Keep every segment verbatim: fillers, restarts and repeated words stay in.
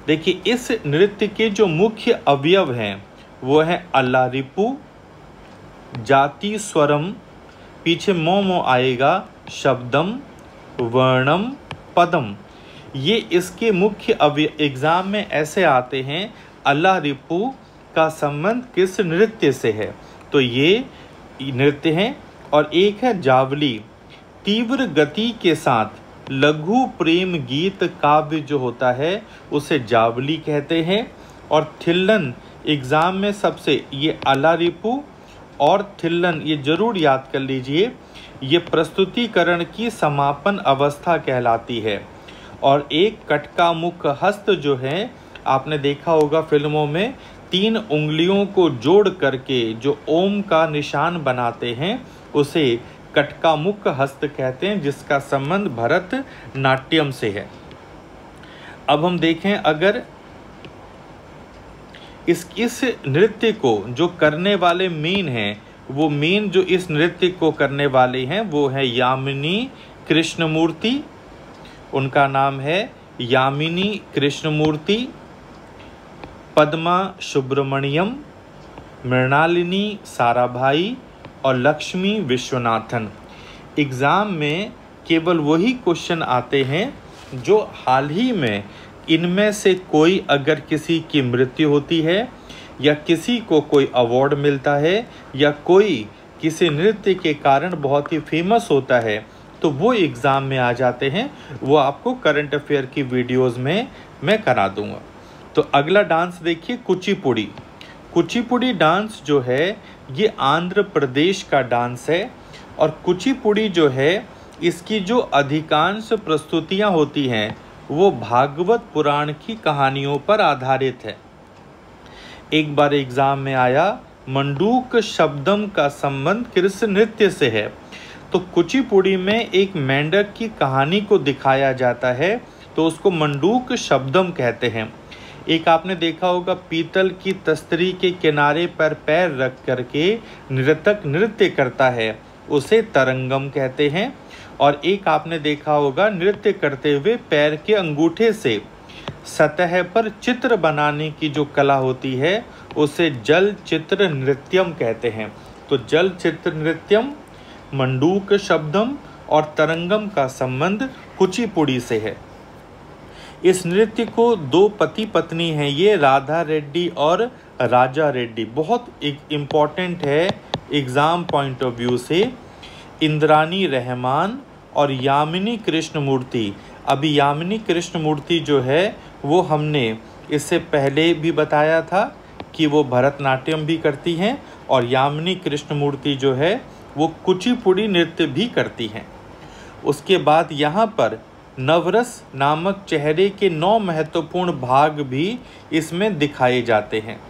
देखिए इस नृत्य के जो मुख्य अवयव हैं वो है अल्लारिपु, जाति स्वरम, पीछे मो मो आएगा, शब्दम, वर्णम, पदम। ये इसके मुख्य अवयव एग्जाम में ऐसे आते हैं। अल्लारिपु का संबंध किस नृत्य से है, तो ये नृत्य है। और एक है जावली, तीव्र गति के साथ लघु प्रेम गीत काव्य जो होता है उसे जावली कहते हैं। और थिल्लन एग्जाम में सबसे, ये अल्लारिपु और थिल्लन ये जरूर याद कर लीजिए, ये प्रस्तुतिकरण की समापन अवस्था कहलाती है। और एक कटका मुख हस्त जो है, आपने देखा होगा फिल्मों में, तीन उंगलियों को जोड़ करके जो ओम का निशान बनाते हैं उसे कटका मुख हस्त कहते हैं, जिसका संबंध भरतनाट्यम से है। अब हम देखें, अगर इस इस नृत्य को जो करने वाले मेन हैं, वो मेन जो इस नृत्य को करने वाले हैं वो है यामिनी कृष्णमूर्ति। उनका नाम है यामिनी कृष्णमूर्ति, पद्मा सुब्रमण्यम, मृणालिनी साराभाई और लक्ष्मी विश्वनाथन। एग्ज़ाम में केवल वही क्वेश्चन आते हैं जो हाल ही में इनमें से कोई अगर किसी की मृत्यु होती है या किसी को कोई अवार्ड मिलता है या कोई किसी नृत्य के कारण बहुत ही फेमस होता है तो वो एग्ज़ाम में आ जाते हैं। वो आपको करंट अफेयर की वीडियोस में मैं करा दूंगा। तो अगला डांस देखिए, कुचिपुड़ी। कुचिपुड़ी डांस जो है ये आंध्र प्रदेश का डांस है। और कुचिपुड़ी जो है इसकी जो अधिकांश प्रस्तुतियां होती हैं वो भागवत पुराण की कहानियों पर आधारित है। एक बार एग्जाम में आया, मंडूक शब्दम का संबंध किस नृत्य से है, तो कुचिपुड़ी में एक मेंढक की कहानी को दिखाया जाता है तो उसको मंडूक शब्दम कहते हैं। एक आपने देखा होगा, पीतल की तस्तरी के किनारे पर पैर रख करके नृतक नृत्य करता है, उसे तरंगम कहते हैं। और एक आपने देखा होगा, नृत्य करते हुए पैर के अंगूठे से सतह पर चित्र बनाने की जो कला होती है उसे जल चित्र नृत्यम कहते हैं। तो जल चित्र नृत्यम, मंडूक शब्दम और तरंगम का संबंध कुचिपुड़ी से है। इस नृत्य को दो पति पत्नी हैं, ये राधा रेड्डी और राजा रेड्डी। बहुत एक इम्पॉर्टेंट है एग्ज़ाम पॉइंट ऑफ व्यू से। इंद्रानी रहमान और यामिनी कृष्णमूर्ति। अभी यामिनी कृष्णमूर्ति जो है वो हमने इससे पहले भी बताया था कि वो भरतनाट्यम भी करती हैं और यामिनी कृष्णमूर्ति जो है वो कुचिपुड़ी नृत्य भी करती हैं। उसके बाद यहाँ पर नवरस नामक चेहरे के नौ महत्वपूर्ण भाग भी इसमें दिखाए जाते हैं।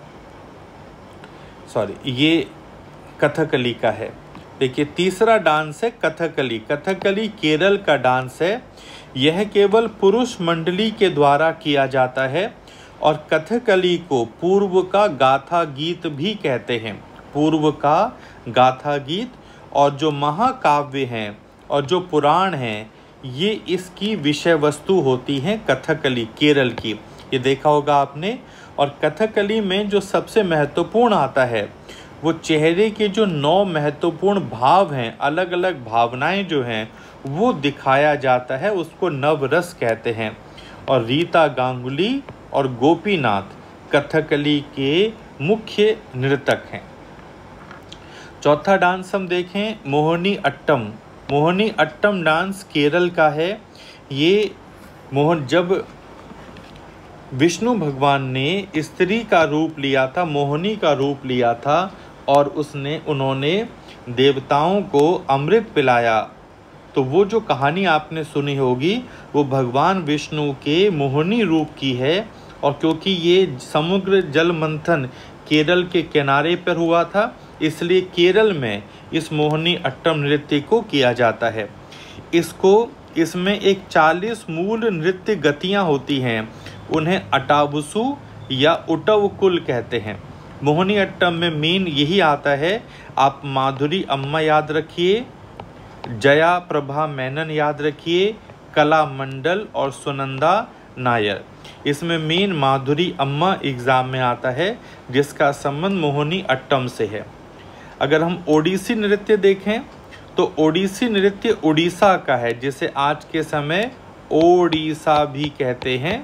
सॉरी, ये कथकली का है। देखिए तीसरा डांस है कथकली। कथकली केरल का डांस है। यह केवल पुरुष मंडली के द्वारा किया जाता है और कथकली को पूर्व का गाथा गीत भी कहते हैं। पूर्व का गाथा गीत। और जो महाकाव्य हैं और जो पुराण हैं ये इसकी विषय वस्तु होती हैं कथकली केरल की। ये देखा होगा आपने। और कथकली में जो सबसे महत्वपूर्ण आता है वो चेहरे के जो नौ महत्वपूर्ण भाव हैं, अलग अलग भावनाएं जो हैं वो दिखाया जाता है, उसको नवरस कहते हैं। और रीता गांगुली और गोपीनाथ कथकली के मुख्य नृतक हैं। चौथा डांस हम देखें, मोहिनी अट्टम। मोहिनी अट्टम डांस केरल का है। ये मोहन जब विष्णु भगवान ने स्त्री का रूप लिया था, मोहिनी का रूप लिया था और उसने उन्होंने देवताओं को अमृत पिलाया, तो वो जो कहानी आपने सुनी होगी वो भगवान विष्णु के मोहिनी रूप की है। और क्योंकि ये समुद्र जल मंथन केरल के किनारे पर हुआ था इसलिए केरल में इस मोहिनी अट्टम नृत्य को किया जाता है। इसको इसमें एक चालीस मूल नृत्य गतियाँ होती हैं, उन्हें अटावसु या उटवकुल कहते हैं। मोहिनी अट्टम में मेन यही आता है। आप माधुरी अम्मा याद रखिए, जया प्रभा मेनन याद रखिए, कला मंडल और सुनंदा नायर। इसमें मेन माधुरी अम्मा एग्जाम में आता है, जिसका संबंध मोहिनी अट्टम से है। अगर हम ओडिसी नृत्य देखें तो ओडिसी नृत्य उड़ीसा का है, जिसे आज के समय ओडिशा भी कहते हैं,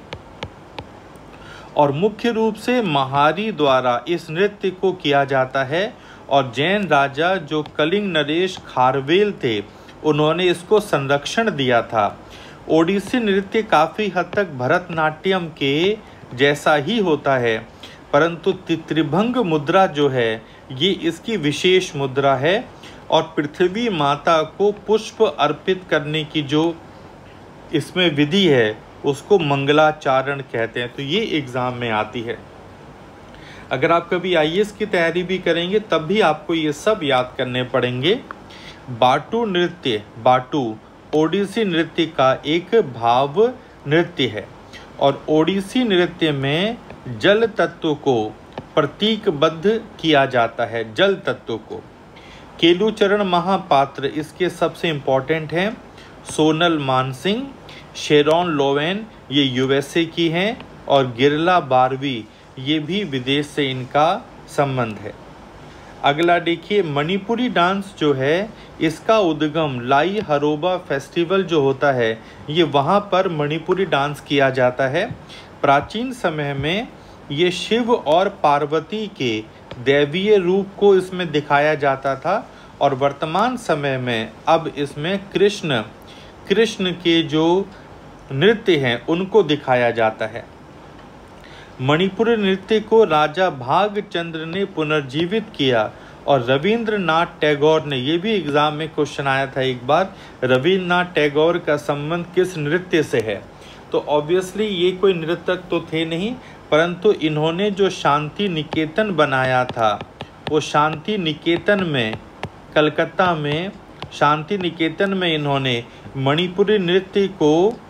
और मुख्य रूप से महारी द्वारा इस नृत्य को किया जाता है। और जैन राजा जो कलिंग नरेश खारवेल थे, उन्होंने इसको संरक्षण दिया था। ओडिसी नृत्य काफ़ी हद तक भरतनाट्यम के जैसा ही होता है, परंतु त्रिभंग मुद्रा जो है ये इसकी विशेष मुद्रा है, और पृथ्वी माता को पुष्प अर्पित करने की जो इसमें विधि है उसको मंगलाचारण कहते हैं। तो ये एग्ज़ाम में आती है। अगर आप कभी आई ए एस की तैयारी भी करेंगे तब भी आपको ये सब याद करने पड़ेंगे। बाटू नृत्य, बाटू ओडिसी नृत्य का एक भाव नृत्य है, और ओडिसी नृत्य में जल तत्व को प्रतीकबद्ध किया जाता है। जल तत्व को केलुचरण महापात्र इसके सबसे इम्पोर्टेंट हैं। सोनल मानसिंह, शेरॉन लोवेन ये यू एस ए की हैं, और गिरला बारवी ये भी विदेश से इनका संबंध है। अगला देखिए, मणिपुरी डांस जो है इसका उद्गम लाई हरोबा फेस्टिवल जो होता है ये वहाँ पर मणिपुरी डांस किया जाता है। प्राचीन समय में ये शिव और पार्वती के दैवीय रूप को इसमें दिखाया जाता था, और वर्तमान समय में अब इसमें कृष्ण कृष्ण के जो नृत्य हैं उनको दिखाया जाता है। मणिपुरी नृत्य को राजा भागचंद्र ने पुनर्जीवित किया, और रविंद्रनाथ टैगोर ने, ये भी एग्जाम में क्वेश्चन आया था एक बार, रविंद्रनाथ टैगोर का संबंध किस नृत्य से है? तो ऑब्वियसली ये कोई नृतक तो थे नहीं, परंतु इन्होंने जो शांति निकेतन बनाया था वो शांति निकेतन में, कलकत्ता में शांति निकेतन में इन्होंने मणिपुरी नृत्य को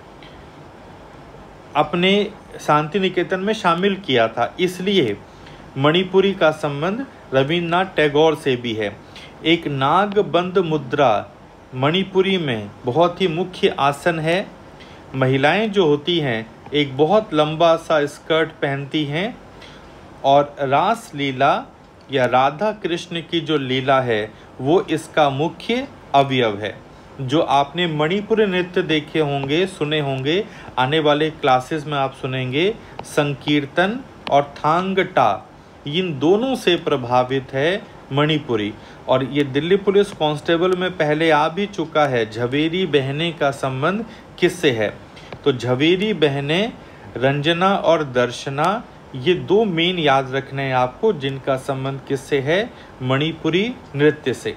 अपने शांति निकेतन में शामिल किया था, इसलिए मणिपुरी का संबंध रविन्द्रनाथ टैगोर से भी है। एक नागबंद मुद्रा मणिपुरी में बहुत ही मुख्य आसन है। महिलाएं जो होती हैं एक बहुत लंबा सा स्कर्ट पहनती हैं, और रास लीला या राधा कृष्ण की जो लीला है वो इसका मुख्य अवयव है। जो आपने मणिपुरी नृत्य देखे होंगे, सुने होंगे, आने वाले क्लासेस में आप सुनेंगे, संकीर्तन और थांगटा, इन दोनों से प्रभावित है मणिपुरी। और ये दिल्ली पुलिस कांस्टेबल में पहले आ भी चुका है, झवेरी बहनें का संबंध किससे है? तो झवेरी बहनें रंजना और दर्शना, ये दो मेन याद रखने हैं आपको, जिनका संबंध किससे है? मणिपुरी नृत्य से।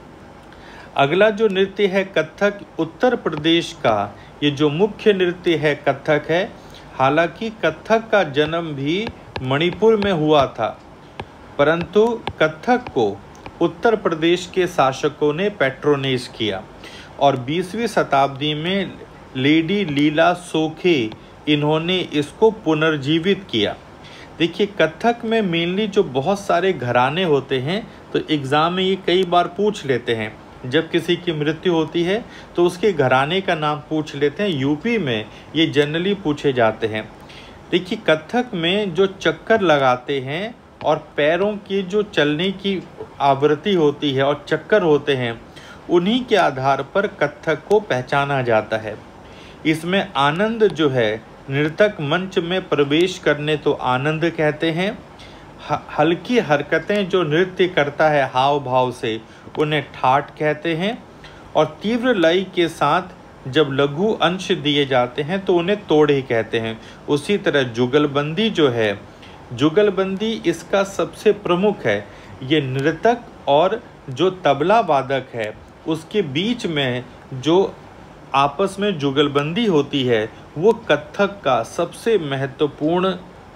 अगला जो नृत्य है कथक, उत्तर प्रदेश का ये जो मुख्य नृत्य है कथक है। हालांकि कथक का जन्म भी मणिपुर में हुआ था, परंतु कथक को उत्तर प्रदेश के शासकों ने पैट्रोनेज किया, और बीसवीं शताब्दी में लेडी लीला सोखे इन्होंने इसको पुनर्जीवित किया। देखिए, कथक में मेनली जो बहुत सारे घराने होते हैं, तो एग्ज़ाम में ये कई बार पूछ लेते हैं। जब किसी की मृत्यु होती है तो उसके घराने का नाम पूछ लेते हैं। यूपी में ये जनरली पूछे जाते हैं। देखिए, कथक में जो चक्कर लगाते हैं और पैरों की जो चलने की आवृत्ति होती है और चक्कर होते हैं, उन्हीं के आधार पर कथक को पहचाना जाता है। इसमें आनंद जो है, नर्तक मंच में प्रवेश करने तो आनंद कहते हैं। हल्की हरकतें जो नृत्य करता है हाव भाव से, उन्हें ठाट कहते हैं। और तीव्र लय के साथ जब लघु अंश दिए जाते हैं तो उन्हें तोड़े कहते हैं। उसी तरह जुगलबंदी जो है, जुगलबंदी इसका सबसे प्रमुख है। ये नृतक और जो तबला वादक है उसके बीच में जो आपस में जुगलबंदी होती है वो कथक का सबसे महत्वपूर्ण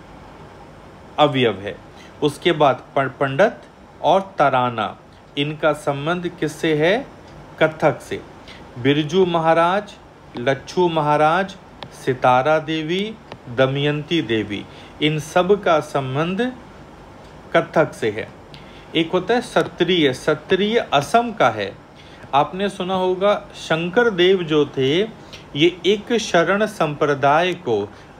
अवयव है। उसके बाद पंडित और तराना, इनका संबंध किससे है? कथक से। बिरजू महाराज, लच्छू महाराज, सितारा देवी, दमयंती देवी, इन सब का संबंध कथक से है। एक होता है सत्रिय, सत्रिय असम का है। आपने सुना होगा शंकर देव जो थे ये एक शरण संप्रदाय को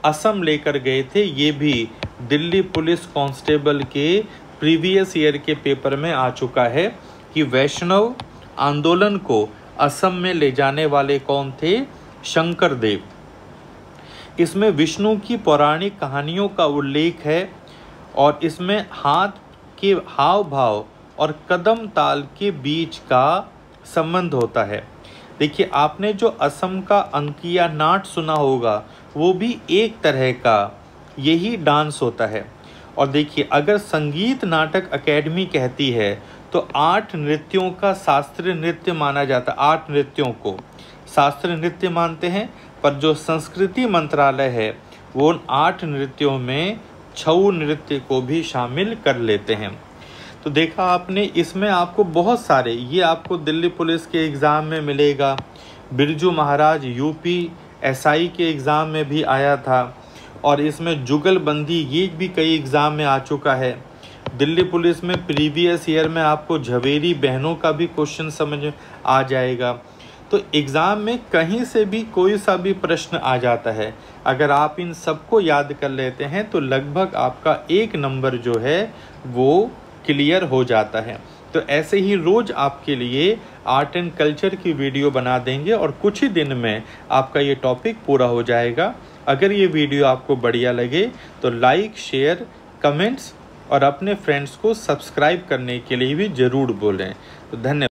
असम लेकर गए थे, ये भी दिल्ली पुलिस कांस्टेबल के प्रीवियस ईयर के पेपर में आ चुका है कि वैष्णव आंदोलन को असम में ले जाने वाले कौन थे? शंकर देव। इसमें विष्णु की पौराणिक कहानियों का उल्लेख है और इसमें हाथ के हाव भाव और कदम ताल के बीच का संबंध होता है। देखिए, आपने जो असम का अंकिया नाट सुना होगा, वो भी एक तरह का यही डांस होता है। और देखिए, अगर संगीत नाटक अकेडमी कहती है तो आठ नृत्यों का शास्त्रीय नृत्य माना जाता है। आठ नृत्यों को शास्त्रीय नृत्य मानते हैं, पर जो संस्कृति मंत्रालय है वो उन आठ नृत्यों में छऊ नृत्य को भी शामिल कर लेते हैं। तो देखा आपने, इसमें आपको बहुत सारे, ये आपको दिल्ली पुलिस के एग्ज़ाम में मिलेगा, बिरजू महाराज यूपी एसआई के एग्ज़ाम में भी आया था, और इसमें जुगलबंदी ये भी कई एग्ज़ाम में आ चुका है। दिल्ली पुलिस में प्रीवियस ईयर में आपको झवेरी बहनों का भी क्वेश्चन समझ आ जाएगा। तो एग्ज़ाम में कहीं से भी कोई सा भी प्रश्न आ जाता है। अगर आप इन सबको याद कर लेते हैं तो लगभग आपका एक नंबर जो है वो क्लियर हो जाता है। तो ऐसे ही रोज़ आपके लिए आर्ट एंड कल्चर की वीडियो बना देंगे और कुछ ही दिन में आपका ये टॉपिक पूरा हो जाएगा। अगर ये वीडियो आपको बढ़िया लगे तो लाइक, शेयर, कमेंट्स और अपने फ्रेंड्स को सब्सक्राइब करने के लिए भी ज़रूर बोलें। तो धन्यवाद।